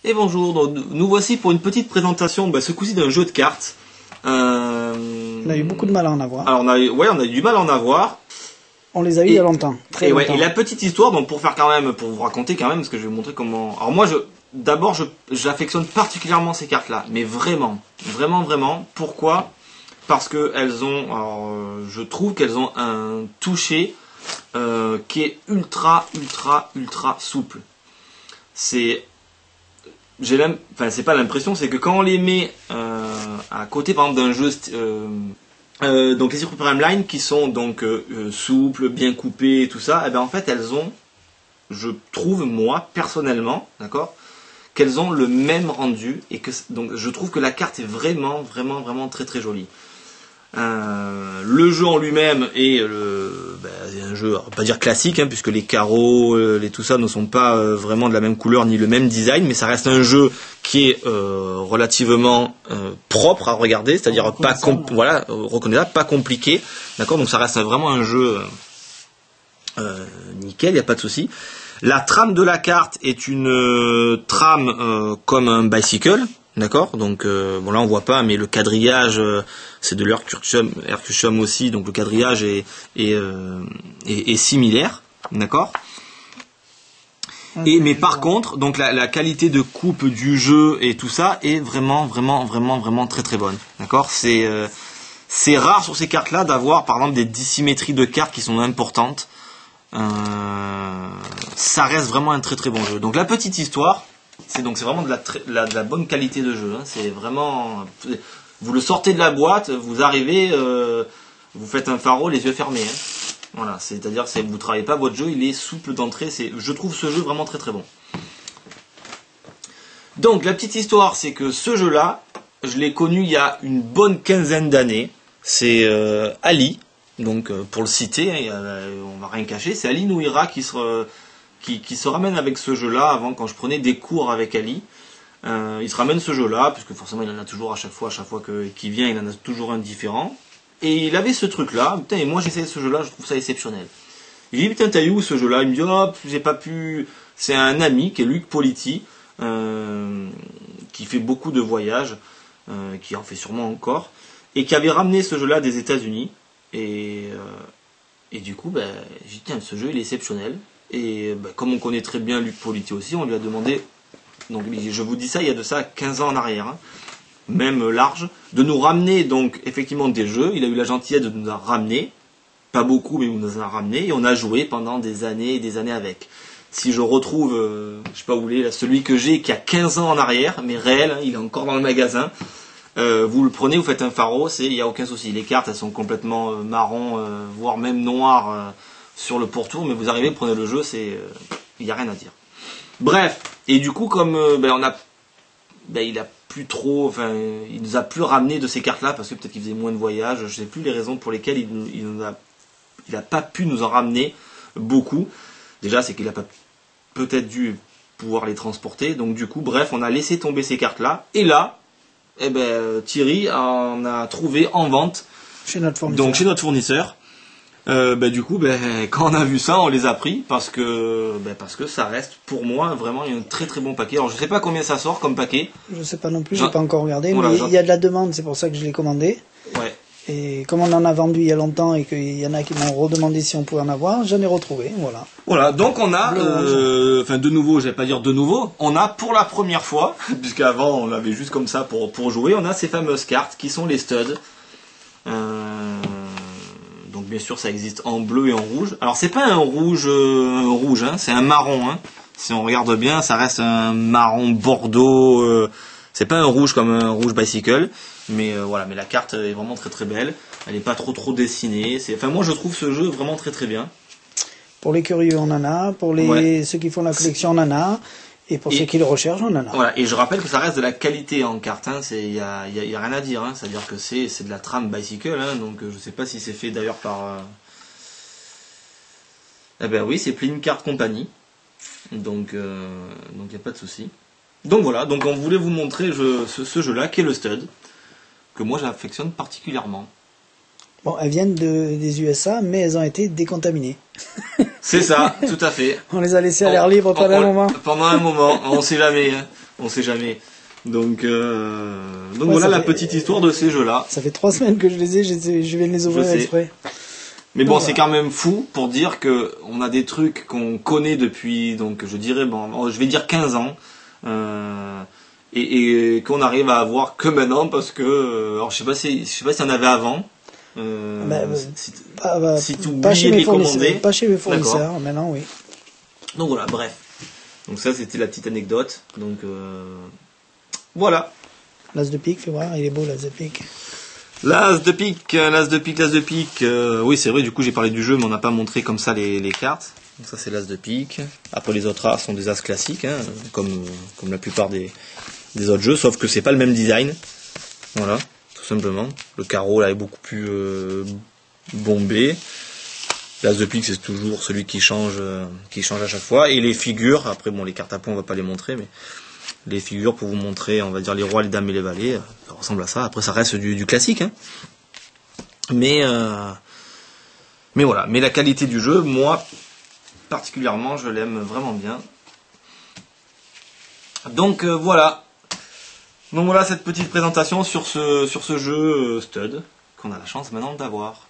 Et bonjour, donc, nous voici pour une petite présentation, ce coup-ci d'un jeu de cartes. On a eu beaucoup de mal à en avoir. Alors on a eu du mal à en avoir. On les a eu il y a longtemps, très longtemps. Et la petite histoire, donc pour vous raconter quand même, parce que je vais vous montrer comment. Alors moi, j'affectionne particulièrement ces cartes-là, mais vraiment. Pourquoi ? Parce que je trouve qu'elles ont un toucher qui est ultra souple. C'est pas l'impression, c'est que quand on les met à côté, par exemple, d'un jeu, donc les Secret Prime Line qui sont donc souples, bien coupées et tout ça, et bien en fait elles ont, je trouve moi personnellement, d'accord, qu'elles ont le même rendu et que donc je trouve que la carte est vraiment très jolie. Le jeu en lui-même est un jeu, on va pas dire classique, puisque les carreaux, tout ça ne sont pas vraiment de la même couleur ni le même design, mais ça reste un jeu qui est relativement propre à regarder, c'est-à-dire reconnaissable, pas compliqué, d'accord. Donc ça reste vraiment un jeu nickel, il y a pas de souci. La trame de la carte est une trame comme un bicycle. D'accord, donc là on voit pas, mais le quadrillage c'est de l'Hercutium aussi, donc le quadrillage est similaire, d'accord. Mais par contre, donc la qualité de coupe du jeu et tout ça est vraiment très bonne, d'accord. C'est rare sur ces cartes-là d'avoir par exemple des dissymétries de cartes qui sont importantes. Ça reste vraiment un très bon jeu. Donc la petite histoire. C'est vraiment de la bonne qualité de jeu. C'est vraiment. Vous le sortez de la boîte, vous arrivez, vous faites un faro les yeux fermés. Voilà, c'est-à-dire que vous travaillez pas votre jeu, il est souple d'entrée. Je trouve ce jeu vraiment très bon. Donc la petite histoire, c'est que ce jeu-là, je l'ai connu il y a une bonne quinzaine d'années. C'est Ali, donc pour le citer, on va rien cacher, c'est Ali Nouira qui se ramène avec ce jeu-là. Avant, quand je prenais des cours avec Ali, il se ramène ce jeu-là, puisque forcément il en a toujours à chaque fois qu'il vient, il en a toujours un différent. Et il avait ce truc-là, putain, et moi j'essaie ce jeu-là, je trouve ça exceptionnel. Il dit, putain, t'as eu où ce jeu-là? Il me dit, oh, j'ai pas pu. C'est un ami qui est Luc Politi, qui fait beaucoup de voyages, qui en fait sûrement encore, et qui avait ramené ce jeu-là des États-Unis. Et du coup, j'ai dit, tiens, ce jeu il est exceptionnel. Et comme on connaît très bien Luc Politi aussi, on lui a demandé, donc je vous dis ça, il y a de ça 15 ans en arrière, même large, de nous ramener donc effectivement des jeux. Il a eu la gentillesse de nous en ramener, pas beaucoup, mais il nous en a ramené, et on a joué pendant des années et des années avec. Si je retrouve, je sais pas où il est, celui que j'ai qui a 15 ans en arrière, mais réel, il est encore dans le magasin, vous le prenez, vous faites un faro, il n'y a aucun souci. Les cartes, elles sont complètement marron, voire même noires, sur le pourtour, mais vous arrivez, prenez le jeu, il n'y a rien à dire. Bref, et du coup, comme il a plus trop, il nous a plus ramené de ces cartes-là, parce que peut-être qu'il faisait moins de voyages, je sais plus les raisons pour lesquelles il a pas pu nous en ramener beaucoup. Déjà, c'est qu'il a pas peut-être dû pouvoir les transporter, donc du coup, bref, on a laissé tomber ces cartes-là, et là, Thierry en a trouvé en vente, chez notre fournisseur. Du coup, quand on a vu ça, on les a pris parce que ça reste pour moi vraiment un très bon paquet. Alors je sais pas combien ça sort comme paquet. Je sais pas non plus, j'ai pas encore regardé, voilà, mais il y a de la demande, c'est pour ça que je l'ai commandé. Ouais. Et comme on en a vendu il y a longtemps et qu'il y en a qui m'ont redemandé si on pouvait en avoir, j'en ai retrouvé, voilà. Voilà, donc on a, de nouveau, je vais pas dire de nouveau, on a pour la première fois, puisqu'avant on l'avait juste comme ça pour jouer, on a ces fameuses cartes qui sont les studs. Donc bien sûr ça existe en bleu et en rouge. Alors c'est pas un rouge, c'est un marron. Si on regarde bien, ça reste un marron bordeaux. C'est pas un rouge comme un rouge bicycle, mais voilà. Mais la carte est vraiment très belle. Elle est pas trop dessinée. Moi je trouve ce jeu vraiment très bien. Pour les curieux on en a, pour ceux qui font la collection on en a. Et pour ceux qui le recherchent, on en a. Voilà, et je rappelle que ça reste de la qualité en carte, il y a rien à dire, c'est-à-dire que c'est de la trame bicycle, donc je sais pas si c'est fait d'ailleurs par... oui, c'est Playing Card Company, donc il n'y a pas de souci. Donc voilà, donc on voulait vous montrer ce jeu-là, qui est le Stud, que moi j'affectionne particulièrement. Bon, elles viennent des USA, mais elles ont été décontaminées. C'est ça, tout à fait. On les a laissées à l'air libre pendant un moment. Pendant un moment, on sait jamais. On sait jamais. Donc voilà la petite histoire de ces jeux-là. Ça fait 3 semaines que je les ai, je viens de les ouvrir exprès. Mais bon, c'est quand même fou pour dire que on a des trucs qu'on connaît depuis, donc je dirais, bon, je vais dire 15 ans, et qu'on arrive à avoir que maintenant parce que, alors je sais pas si il y en avait avant. Si tu oubliais de les commander. Pas chez mes fournisseurs, maintenant oui. Donc voilà, bref. Donc ça c'était la petite anecdote. Donc voilà. L'as de pique, fais voir, il est beau l'as de pique. L'as de pique. Oui, c'est vrai, du coup j'ai parlé du jeu, mais on n'a pas montré comme ça les cartes. Donc ça c'est l'as de pique. Après les autres as sont des as classiques, hein, comme la plupart des autres jeux, sauf que c'est pas le même design. Voilà, tout simplement. Le carreau là est beaucoup plus bombé. L'as de pique c'est toujours celui qui change à chaque fois. Et les figures, après bon les cartes à points on va pas les montrer, mais les figures pour vous montrer, on va dire les rois, les dames et les valets, ça ressemble à ça. Après ça reste du classique, hein. Mais voilà, mais la qualité du jeu, moi particulièrement, je l'aime vraiment bien. Donc voilà. Donc voilà cette petite présentation sur ce jeu Stud qu'on a la chance maintenant d'avoir.